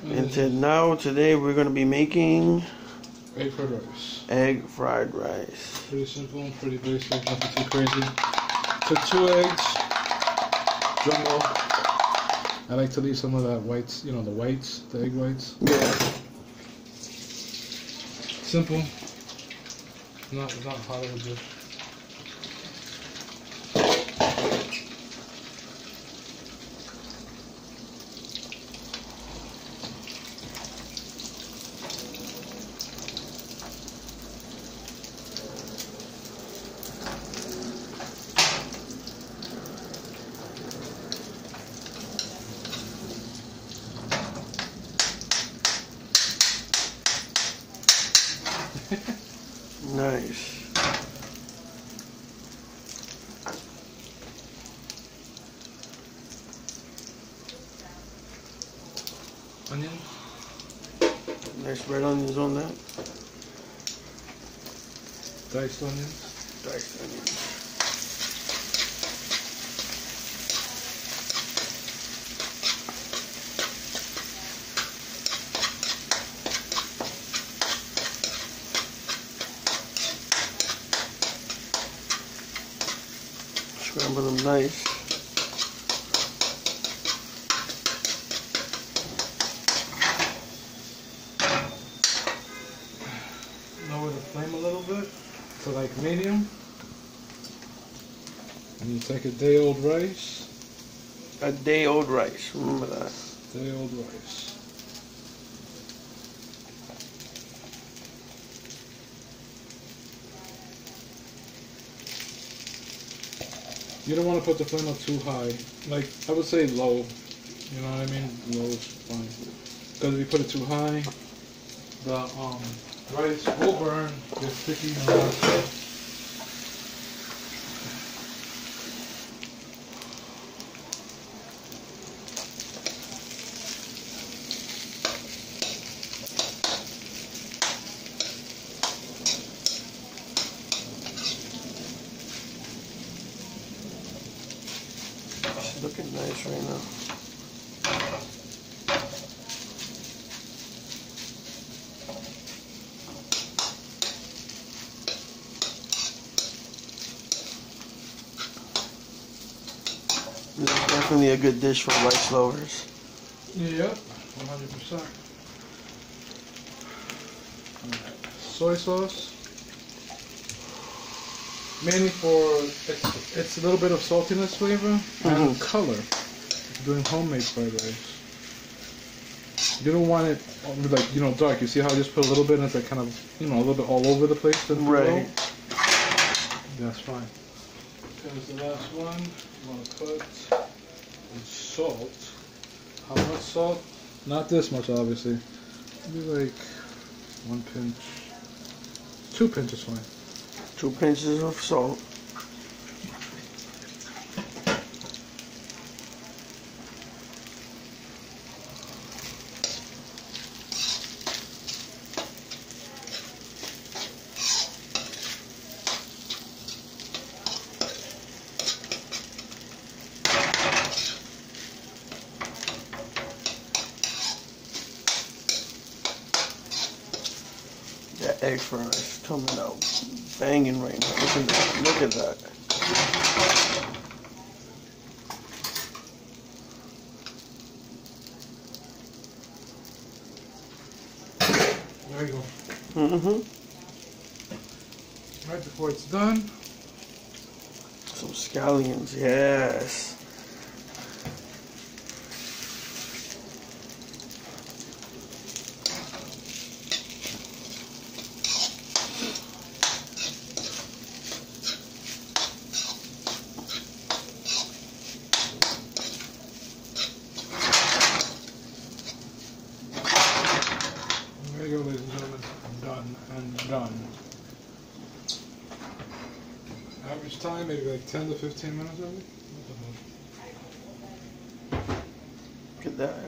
And today we're going to be making egg fried rice. Egg fried rice. Pretty simple, pretty basic, nothing too crazy. Took 2 eggs, jumbo. I like to leave some of that whites, you know, the whites, the egg whites. Yeah. Simple. Not hard of a dish. Nice. Onion. Nice red onions on that. Diced onions. Diced onions. Scramble them nice. Lower the flame a little bit to like medium. And you take a day-old rice. A day-old rice. Remember that. Day-old rice. You don't want to put the flame up too high. Like, I would say low. You know what I mean? Low is fine. Because if you put it too high, the rice will burn, get sticky and all that stuff. It's looking nice right now. This is definitely a good dish for rice lovers. Yep, 100%. Soy sauce. Mainly for, it's a little bit of saltiness flavor and color. Doing homemade fried rice. You don't want it like, you know, dark. You see how I just put a little bit and it's like kind of, you know, a little bit all over the place. Right. That's fine. Here's the last one. You want to put salt. How much salt? Not this much, obviously. Maybe like 1 pinch. 2 pinches fine. 2 pinches of salt. That egg fried rice coming out banging right now. Look at that. Look at that. There you go. Right before it's done. Some scallions, yes. There you go, ladies and gentlemen. Done and done. Average time, maybe like 10 to 15 minutes of it. Look at that.